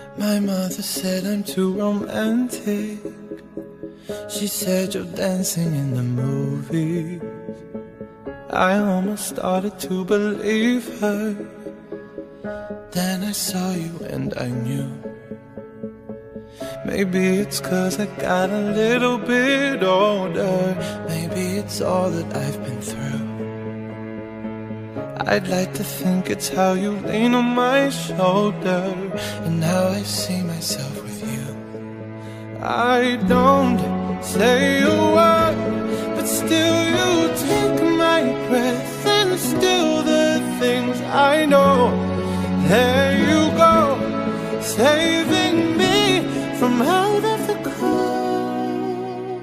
My mother said I'm too romantic. She said you're dancing in the movies. I almost started to believe her. Then I saw you and I knew. Maybe it's 'cause I got a little bit older. Maybe it's all that I've been through. I'd like to think it's how you lean on my shoulder and how I see myself with you. I don't say a word, but still you take my breath. And still the things I know, there you go, saving me from out of the cold.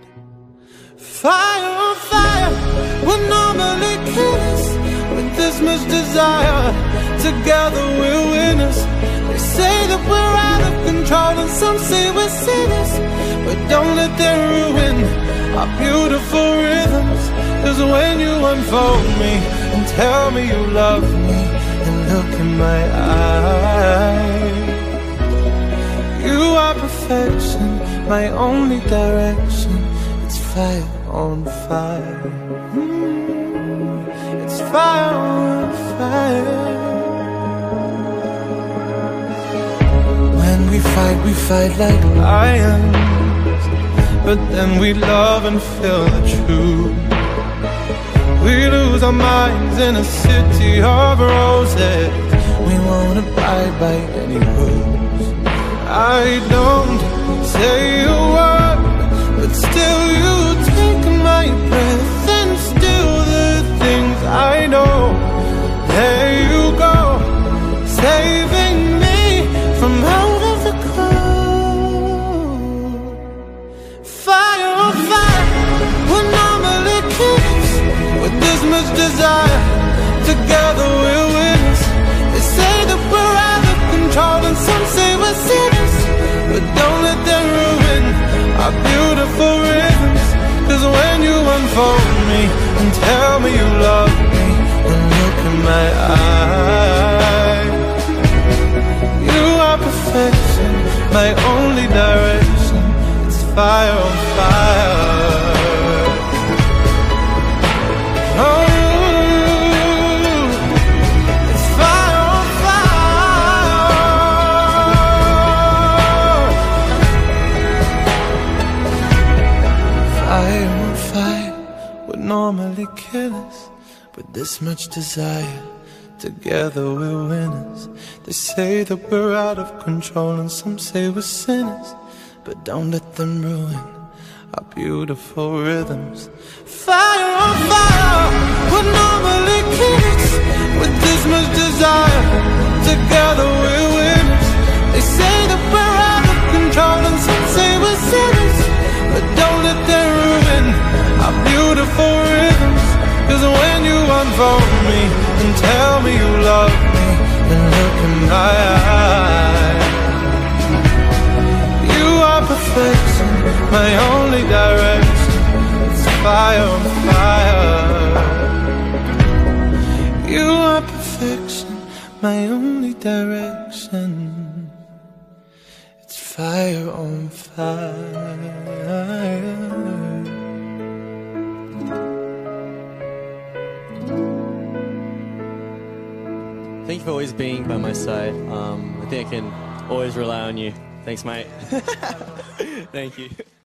Fire on fire, we're normally killers. With this much desire, together we're winners. They say that we're out of control and some say we're sinners, but don't let them ruin our beautiful rhythms. 'Cause when you unfold me and tell me you love me and look in my eyes, you are perfection, my only direction. It's fire on fire. It's fire on fire. When we fight like lions, but then we love and feel the truth. We lose our minds in a city of roses. We won't abide by any rules. I don't say a word, but still you take my breath. And still the things I know, there you go, saving me from out of the cold. Fire on fire, we're normally kids. With this much desire, together we're winners. They say that we're out of control and some say we're sinners, but don't let them ruin our beautiful rhythms. 'Cause when you unfold me and tell me you love me and look in my eyes, you are perfection, my only direction. It's fire on fire. Oh, it's fire on fire. Fire on fire, we're normally killers. With this much desire, together we're winners. They say that we're out of control and some say we're sinners, but don't let them ruin our beautiful rhythms. Fire on fire, we're normally kids. With this much desire, together we're winners. They say that we're out of control and some say we're sinners, but don't let them ruin our beautiful rhythms. 'Cause when you unfold me and tell me you love me and look in my eyes, you are perfection, my only direction. It's fire on fire. You are perfection, my only direction. It's fire on fire. Thank you for always being by my side. I think I can always rely on you. Thanks, mate. Thank you.